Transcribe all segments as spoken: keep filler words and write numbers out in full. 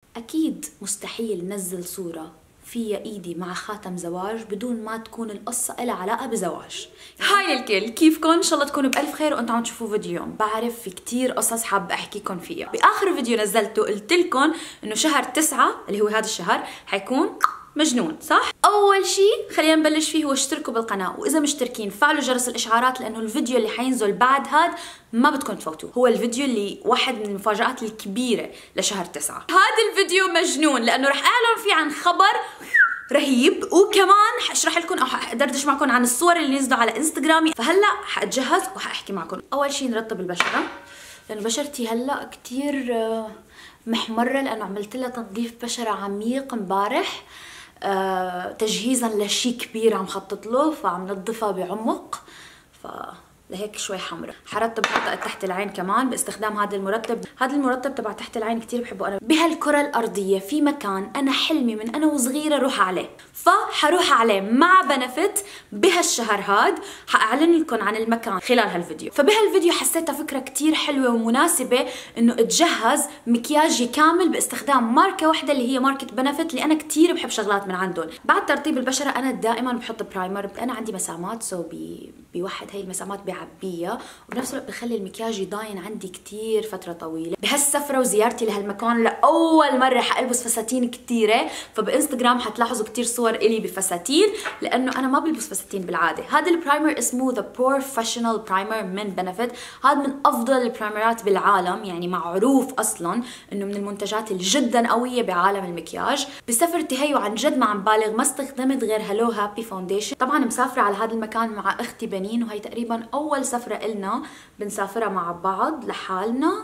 أكيد مستحيل نزل صورة فيها ايدي مع خاتم زواج بدون ما تكون القصة إلها علاقة بزواج. هاي للكل، كيفكن؟ ان شاء الله تكونوا بألف خير وانتم عم تشوفوا فيديو اليوم. بعرف في كتير قصص حابة احكيكم فيها. بآخر فيديو نزلته قلت لكم انه شهر تسعة اللي هو هذا الشهر حيكون مجنون، صح؟ اول شيء خلينا نبلش فيه هو اشتركوا بالقناه، واذا مشتركين فعلوا جرس الاشعارات لانه الفيديو اللي حينزل بعد هاد ما بدكم تفوتوه، هو الفيديو اللي واحد من المفاجآت الكبيره لشهر تسعة. هذا الفيديو مجنون لانه رح اعلن فيه عن خبر رهيب، وكمان حاشرح لكم او حدردش معكم عن الصور اللي نزلوا على انستغرامي. فهلا حاتجهز وحاحكي معكم. اول شيء نرطب البشره لانه بشرتي هلا كثير محمره لانه عملت لها تنظيف بشره عميق امبارح، أه تجهيزا لشي كبير عم خطط له، فعم نظفها بعمق، ف لهيك شوي حمرا. حرطب منطقة تحت العين كمان باستخدام هذا المرطب. هذا المرطب تبع تحت العين كثير بحبه انا. بهالكرة الارضية في مكان انا حلمي من انا وصغيرة اروح عليه، فحروح عليه مع بنفت بهالشهر هاد. حاعلن لكم عن المكان خلال هالفيديو. فبهالفيديو حسيتها فكرة كثير حلوة ومناسبة انه اتجهز مكياجي كامل باستخدام ماركة واحدة اللي هي ماركة بنفت اللي انا كثير بحب شغلات من عندهم. بعد ترطيب البشرة انا دائما بحط برايمر. انا عندي مسامات، سو بي بوحد هي المسامات بعبيها، وبنفس الوقت بخلي المكياج يضاين عندي كتير فترة طويلة. بهالسفرة وزيارتي لهالمكان لأول مرة حألبس فساتين كتيرة، فبإنستغرام حتلاحظوا كتير صور إلي بفساتين لأنه أنا ما بلبس فساتين بالعادة. هذا البرايمر اسمه The Professional Primer من بنفت. هذا من أفضل البرايمرات بالعالم، يعني معروف أصلا إنه من المنتجات اللي جدا قوية بعالم المكياج. بسفرتي هي وعن جد ما عم بالغ ما استخدمت غير هالو هابي فاونديشن. طبعا مسافرة على هذا المكان مع أختي بنين، وهي تقريبا أول سفرة إلنا بنسافرها مع بعض لحالنا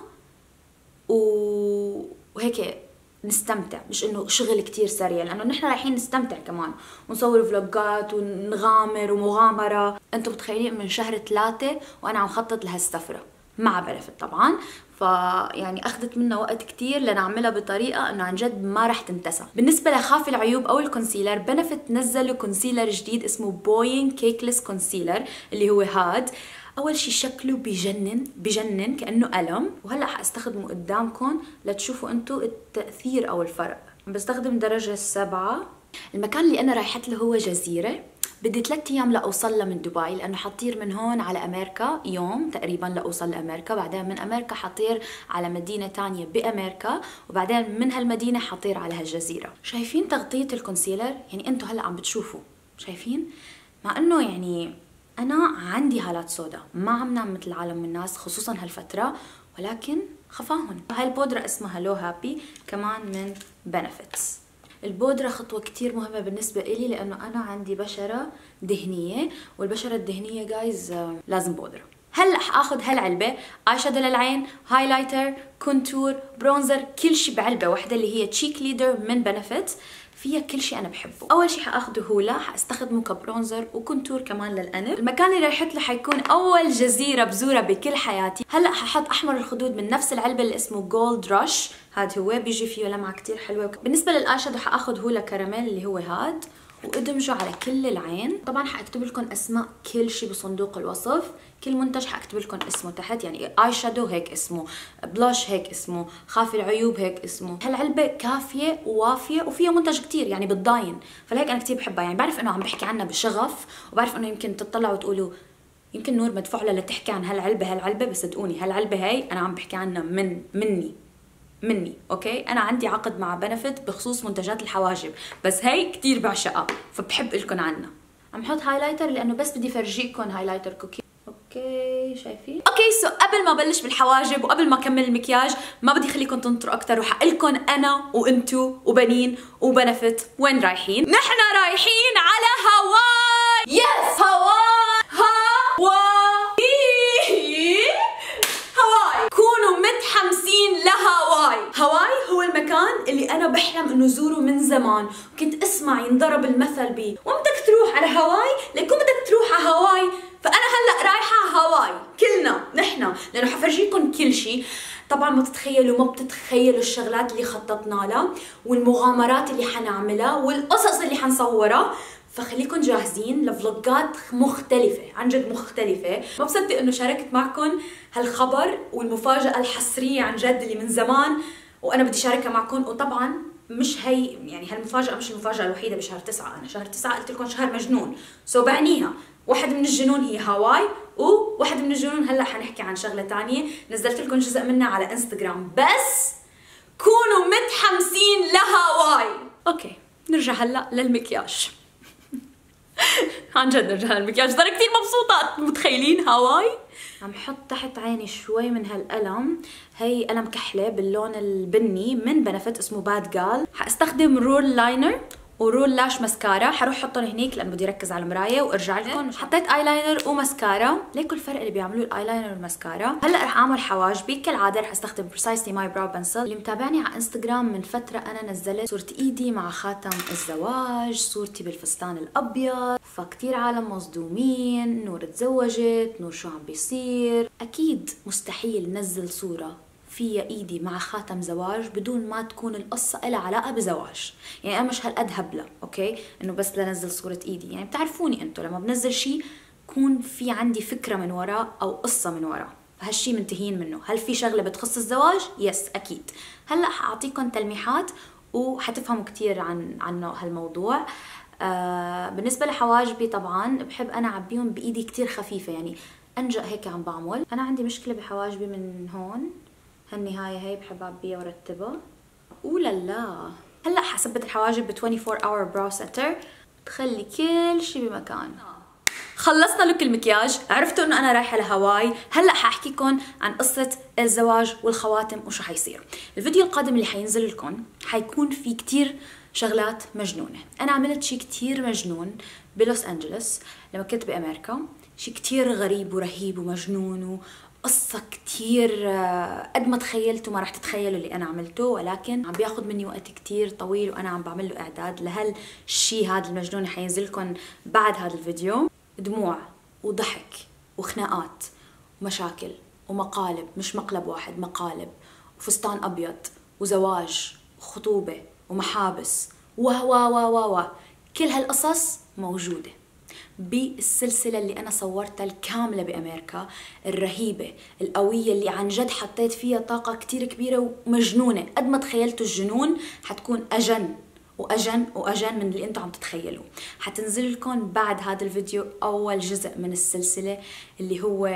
و... وهيك نستمتع، مش انه شغل كتير سريع، لانه نحن رايحين نستمتع كمان ونصور فلوجات ونغامر ومغامرة. انتم متخيلين من شهر ثلاثة وانا عم خطط لهالسفرة مع بنفت طبعا، فيعني اخذت منا وقت كتير لنعملها بطريقه انه عن جد ما رح تنتسى. بالنسبه لخافي العيوب او الكونسيلر، بنفت نزلوا كونسيلر جديد اسمه بوينغ كيكلس كونسيلر اللي هو هاد. اول شي شكله بجنن بجنن كانه قلم، وهلا حاستخدمه قدامكم لتشوفوا انتم التاثير او الفرق. بستخدم درجه سبعة. المكان اللي انا رايحت له هو جزيره، بدي ثلاث ايام لاوصل لها من دبي لانه حطير من هون على امريكا يوم تقريبا لاوصل لامريكا، بعدين من امريكا حطير على مدينه ثانيه بامريكا، وبعدين من هالمدينه حطير على هالجزيره. شايفين تغطيه الكونسيلر؟ يعني انتم هلا عم بتشوفوا، شايفين؟ مع انه يعني انا عندي هالات سودا، ما عم نام مثل عالم الناس خصوصا هالفتره، ولكن خفاهن. هاي البودره اسمها لو هابي كمان من بنفتس. البودرة خطوة كتير مهمة بالنسبة إلي لأنه أنا عندي بشرة دهنية، والبشرة الدهنية جايز لازم بودرة. هلا حاخذ هالعلبة اي شادو للعين، هايلايتر، كونتور، برونزر، كل شيء بعلبة واحدة اللي هي تشيك ليدر من بنفت، فيها كل شيء انا بحبه. اول شيء حاخذه هولا، حاستخدمه كبرونزر وكونتور كمان للانف. المكان اللي رايحت له حيكون اول جزيره بزورها بكل حياتي. هلا ححط احمر الخدود من نفس العلبه اللي اسمه جولد رش، هذا هو بيجي فيه لمعه كثير حلوه. بالنسبه للاي شادو حاخذ هولا كراميل اللي هو هاد، وادمجه على كل العين. طبعا حاكتب لكم اسماء كل شيء بصندوق الوصف، كل منتج حاكتب لكم اسمه تحت، يعني اي شادو هيك اسمه، بلاش هيك اسمه، خافي العيوب هيك اسمه. هالعلبه كافيه ووافيه وفيها منتج كثير يعني بتضاين، فلهيك انا كثير بحبها. يعني بعرف انه عم بحكي عنها بشغف، وبعرف انه يمكن تطلعوا وتقولوا يمكن نور مدفوع لها لتحكي عن هالعلبه هالعلبه بس صدقوني هالعلبه هي انا عم بحكي عنها من مني مني اوكي. انا عندي عقد مع بنفت بخصوص منتجات الحواجب، بس هي كثير بعشقها فبحب لكم عنها. عم حط هايلايتر لانه بس بدي فرجيكم هايلايتر كوكي. اوكي شايفين؟ اوكي سو قبل ما بلش بالحواجب وقبل ما اكمل المكياج ما بدي خليكم تنطروا اكثر، وحقلكم انا وانتو وبنين وبنفت وين رايحين. نحن رايحين على هاواي. يس هاواي هاواي هاواي. كونوا متحمسين لهاواي. هاواي هو المكان اللي انا بحلم انه زوره من زمان، كنت اسمع ينضرب المثل بي وبدك تروح على هاواي ليكون بدك تروح على هاواي، فانا هلا رايحه على هاواي كلنا نحن، لانه حفرجيكم كل شيء. طبعا ما تتخيلوا ما بتتخيلوا الشغلات اللي خططنا لها والمغامرات اللي حنعملها والقصص اللي حنصورها، فخليكم جاهزين لفلوجات مختلفة عن جد مختلفة. ما بصدق انه شاركت معكم هالخبر والمفاجأة الحصرية عن جد اللي من زمان وانا بدي شاركها معكم. وطبعا مش هي يعني هالمفاجاه مش المفاجاه الوحيده بشهر تسعة. انا شهر تسعة قلت لكم شهر مجنون، سو بعنيها واحد من الجنون هي هاواي، وواحد من الجنون هلا حنحكي عن شغله ثانيه نزلت لكم جزء منها على انستغرام، بس كونوا متحمسين لهاواي. اوكي نرجع هلا للمكياج. عن جد نرجع للمكياج، صار كثير مبسوطه. متخيلين هاواي؟ عم حط تحت عيني شوي من هالقلم، هي قلم كحله باللون البني من بنفت اسمه باد جال. حاستخدم رول لاينر ورول لاش ماسكارا، حروح احطهم هنيك لانه بدي اركز على المرايه وارجع لكم. حطيت اي لاينر وماسكارا، ليكوا الفرق اللي بيعملوه الاي لاينر والماسكارا. هلا رح اعمل حواجبي كالعاده، رح استخدم بريسايسلي ماي براو بنسل. اللي متابعني على انستغرام من فتره انا نزلت صورة ايدي مع خاتم الزواج، صورتي بالفستان الابيض، فكتير عالم مصدومين، نور تزوجت، نور شو عم بيصير. اكيد مستحيل نزل صوره فيها ايدي مع خاتم زواج بدون ما تكون القصه لها علاقه بزواج. يعني انا مش هالقد هبله اوكي انه بس لنزل صوره ايدي، يعني بتعرفوني انتم لما بنزل شيء يكون في عندي فكره من وراه او قصه من وراه، فهالشي منتهين منه. هل في شغله بتخص الزواج؟ يس اكيد. هلا حاعطيكم تلميحات وحتفهموا كثير عن عنه هالموضوع. آه بالنسبه لحواجبي طبعا بحب انا اعبيهم بايدي كثير خفيفه، يعني انجأ هيك عم بعمل. انا عندي مشكله بحواجبي من هون، هالنهاية هي بحب اعبيها وارتبها. اولا لا هلا حثبت الحواجب ب أربعة وعشرين اور براو سيتر تخلي كل شيء بمكان. خلصنا لوك المكياج، عرفتوا انه انا رايحه لهاواي. هلا حاحكيكم عن قصه الزواج والخواتم وشو حيصير. الفيديو القادم اللي حينزل لكم حيكون في كتير شغلات مجنونه. انا عملت شيء كتير مجنون بلوس انجلوس لما كنت بامريكا، شيء كتير غريب ورهيب ومجنون، قصة كتير قد ما تخيلتوا ما راح تتخيلوا اللي أنا عملته، ولكن عم بياخد مني وقت كتير طويل وأنا عم بعمل له إعداد لهالشي هذا المجنون اللي حينزل لكم بعد هذا الفيديو. دموع وضحك وخناقات ومشاكل ومقالب، مش مقلب واحد، مقالب، وفستان أبيض وزواج وخطوبة ومحابس و و و و كل هالقصص موجودة بالسلسلة اللي أنا صورتها الكاملة بأمريكا، الرهيبة القوية اللي عن جد حطيت فيها طاقة كتير كبيرة ومجنونة. قد ما تخيلتوا الجنون حتكون أجن وأجن وأجن من اللي أنتوا عم تتخيلوا. حتنزل لكم بعد هذا الفيديو أول جزء من السلسلة اللي هو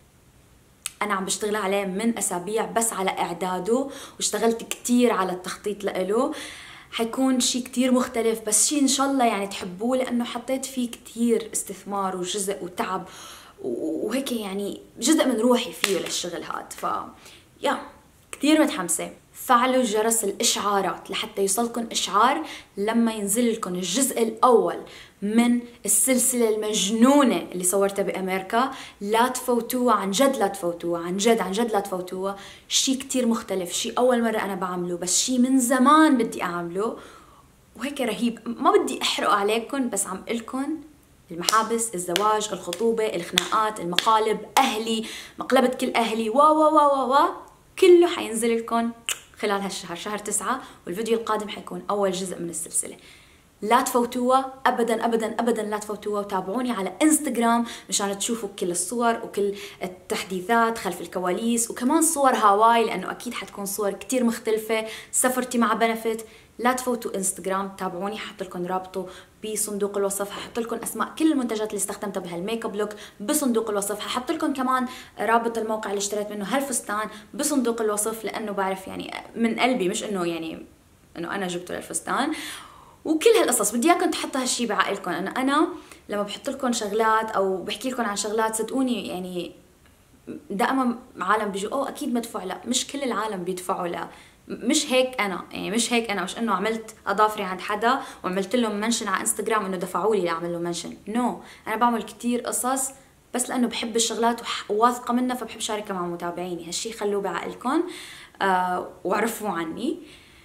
أنا عم بشتغل عليه من أسابيع بس على إعداده، واشتغلت كتير على التخطيط لإله. حيكون شيء كتير مختلف، بس شيء ان شاء الله يعني تحبوه لانه حطيت فيه كتير استثمار وجزء وتعب وهيك، يعني جزء من روحي فيه للشغل هاد. ف يا كتير متحمسه. فعلوا جرس الاشعارات لحتى يوصلكم اشعار لما ينزل لكم الجزء الاول من السلسله المجنونه اللي صورتها بامريكا. لا تفوتوها، عن جد لا تفوتوها، عن جد عن جد لا تفوتوها. شيء كتير مختلف، شيء اول مره انا بعمله، بس شيء من زمان بدي اعمله وهيك رهيب. ما بدي احرق عليكم، بس عم قلكم المحابس، الزواج، الخطوبه، الخناقات، المقالب، اهلي، مقلبه كل اهلي، وا وا وا وا وا كله حينزل لكم خلال هالشهر، شهر تسعة، والفيديو القادم حيكون أول جزء من السلسلة. لا تفوتوها أبدا أبدا أبدا، لا تفوتوها. وتابعوني على انستغرام مشان تشوفوا كل الصور وكل التحديثات خلف الكواليس، وكمان صور هاواي لأنه أكيد حتكون صور كتير مختلفة، سفرتي مع بنفت. لا تفوتوا انستغرام، تابعوني، حط لكم رابطه بصندوق الوصف، حط لكم اسماء كل المنتجات اللي استخدمتها بهالميك اب لوك بصندوق الوصف، حط لكم كمان رابط الموقع اللي اشتريت منه هالفستان بصندوق الوصف، لانه بعرف يعني من قلبي، مش انه يعني انه انا جبته للفستان. وكل هالقصص بدي اياكم تحطوا هالشي بعقلكم. انا انا لما بحط لكم شغلات او بحكي لكم عن شغلات صدقوني يعني دائما عالم بيجوا اوه اكيد مدفوع. لا، مش كل العالم بيدفعوا. لا مش هيك انا، يعني مش هيك انا، مش انه عملت اظافري عند حدا وعملت لهم منشن على انستغرام انه دفعوا لي لاعمل له منشن. نو no. انا بعمل كثير قصص بس لانه بحب الشغلات وواثقه منها، فبحب شاركها مع متابعيني. هالشي خلوه بعقلكم آه وعرفوا عني.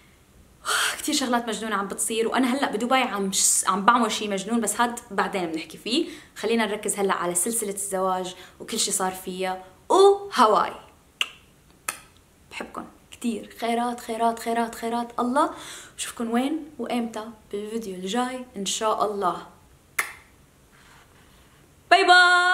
كثير شغلات مجنونه عم بتصير، وانا هلا بدبي عم عم بعمل شيء مجنون، بس هاد بعدين بنحكي فيه. خلينا نركز هلا على سلسله الزواج وكل شيء صار فيها وهاواي. بحبكم كتير، خيرات خيرات خيرات خيرات الله. بشوفكن وين وامتى بالفيديو الجاي ان شاء الله. باي باي.